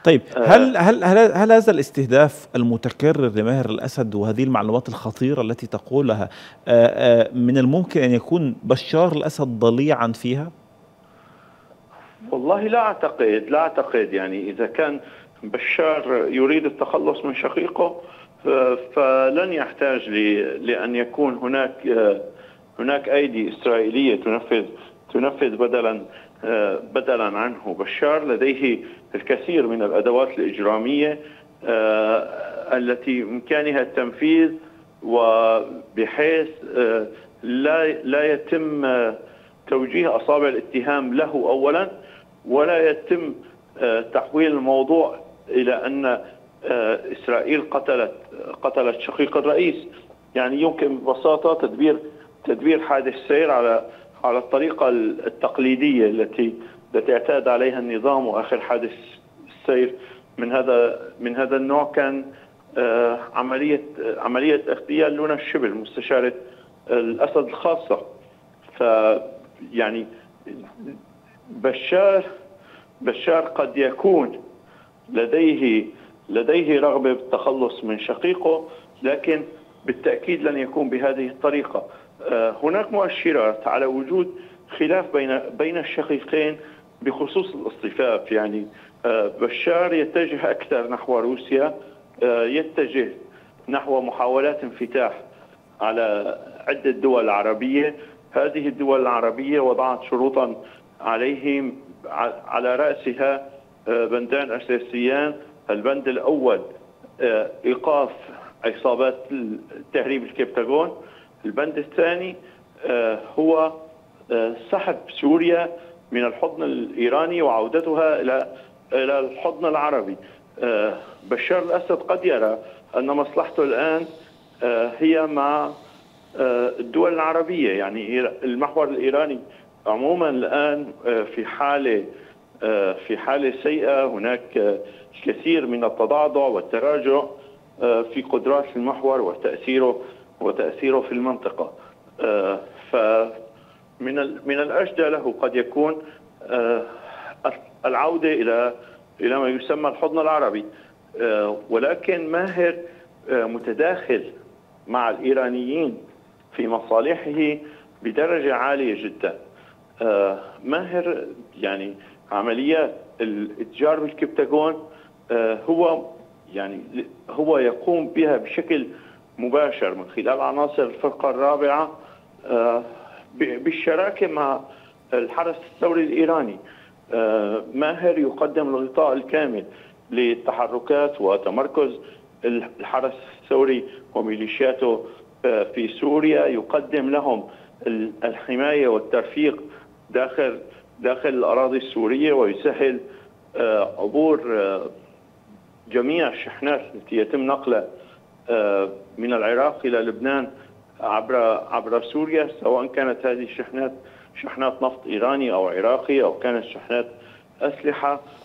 طيب، هل هذا الاستهداف المتكرر لماهر الأسد وهذه المعلومات الخطيرة التي تقولها من الممكن أن يكون بشار الأسد ضليعا فيها؟ والله لا أعتقد يعني إذا كان بشار يريد التخلص من شقيقه فلن يحتاج لأن يكون هناك أيدي إسرائيلية تنفذ بدلا عنه. بشار لديه الكثير من الأدوات الإجرامية التي بإمكانها التنفيذ، وبحيث لا يتم توجيه أصابع الاتهام له أولا، ولا يتم تحويل الموضوع إلى أن إسرائيل قتلت شقيق الرئيس. يعني يمكن ببساطة تدبير حادث سير على الطريقة التقليدية التي اعتاد عليها النظام. وآخر حادث سير من هذا النوع كان عملية اغتيال لونا الشبل مستشارة الأسد الخاصة. فيعني بشار قد يكون لديه رغبة بالتخلص من شقيقه، لكن بالتأكيد لن يكون بهذه الطريقة. هناك مؤشرات على وجود خلاف بين الشقيقين بخصوص الاصطفاف. يعني بشار يتجه أكثر نحو روسيا، يتجه نحو محاولات انفتاح على عدة دول عربية. هذه الدول العربية وضعت شروطا عليهم، على رأسها بندان أساسيان. البند الأول إيقاف عصابات تهريب الكبتاغون. البند الثاني هو سحب سوريا من الحضن الإيراني وعودتها إلى الحضن العربي. بشار الأسد قد يرى أن مصلحته الآن هي مع الدول العربية. يعني المحور الإيراني عموما الآن في حالة سيئة. هناك كثير من التضعضع والتراجع في قدرات المحور وتأثيره في المنطقة. فمن الأجدى له قد يكون العودة إلى ما يسمى الحضن العربي. ولكن ماهر متداخل مع الإيرانيين في مصالحه بدرجة عالية جدا. ماهر يعني عمليات الاتجار بالكبتاغون هو يقوم بها بشكل مباشر من خلال عناصر الفرقة الرابعة بالشراكة مع الحرس الثوري الإيراني. ماهر يقدم الغطاء الكامل للتحركات وتمركز الحرس الثوري وميليشياته في سوريا. يقدم لهم الحماية والترفيق داخل الأراضي السورية، ويسهل عبور جميع الشحنات التي يتم نقلها من العراق إلى لبنان عبر سوريا، سواء كانت هذه الشحنات شحنات نفط إيراني أو عراقي، أو كانت شحنات أسلحة